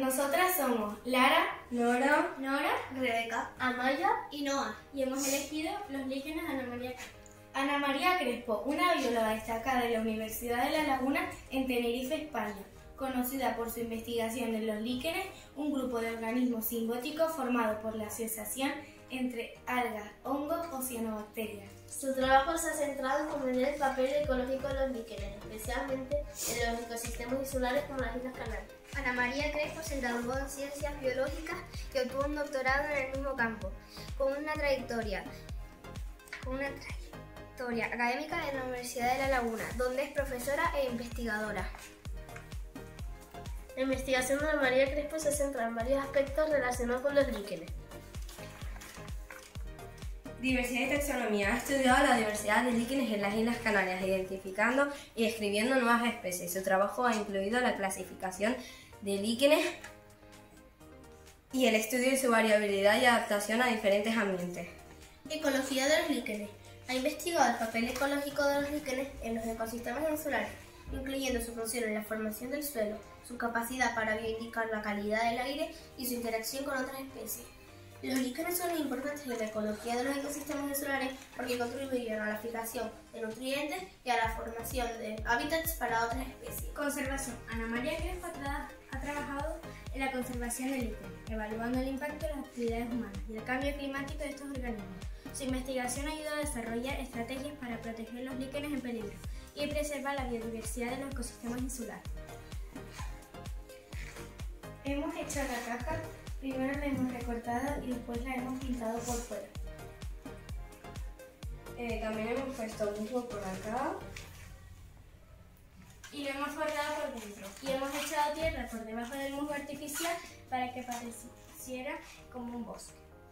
Nosotras somos Lara, Nora, Rebeca, Amaya y Noah. y hemos elegido los líquenes Ana María Crespo. Ana María Crespo, una bióloga destacada de la Universidad de La Laguna en Tenerife, España, conocida por su investigación en los líquenes, un grupo de organismos simbióticos formado por la asociación entre algas, hongos o cianobacterias. Su trabajo se ha centrado en comprender el papel ecológico de los líquenes, especialmente en los ecosistemas insulares como las Islas Canarias. Ana María Crespo se graduó en Ciencias Biológicas y obtuvo un doctorado en el mismo campo, con una trayectoria académica en la Universidad de La Laguna, donde es profesora e investigadora. La investigación de Ana María Crespo se centra en varios aspectos relacionados con los líquenes. Diversidad y taxonomía. Ha estudiado la diversidad de líquenes en las Islas Canarias, identificando y describiendo nuevas especies. Su trabajo ha incluido la clasificación de líquenes y el estudio de su variabilidad y adaptación a diferentes ambientes. Ecología de los líquenes. Ha investigado el papel ecológico de los líquenes en los ecosistemas insulares, incluyendo su función en la formación del suelo, su capacidad para bioindicar la calidad del aire y su interacción con otras especies. Los líquenes son importantes en la ecología de los ecosistemas insulares porque contribuyen a la fijación de nutrientes y a la formación de hábitats para otras especies. Conservación. Ana María Crespo ha trabajado en la conservación del líquenes, evaluando el impacto de las actividades humanas y el cambio climático de estos organismos. Su investigación ayuda a desarrollar estrategias para proteger los líquenes en peligro y preservar la biodiversidad de los ecosistemas insulares. Hemos hecho la caja, primero la hemos recortado y después la hemos pintado por fuera. También hemos puesto musgo por acá. Y lo hemos forrado por dentro. Y hemos echado tierra por debajo del musgo artificial para que pareciera como un bosque.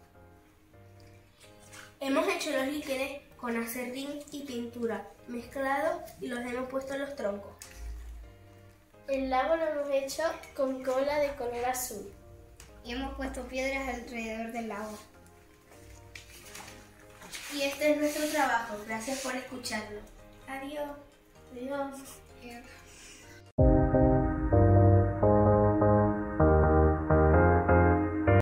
Hemos hecho los líquenes con acerrín y pintura mezclados y los hemos puesto en los troncos. El lago lo hemos hecho con cola de color azul. Y hemos puesto piedras alrededor del lago. Y este es nuestro trabajo. Gracias por escucharlo. Adiós. Adiós.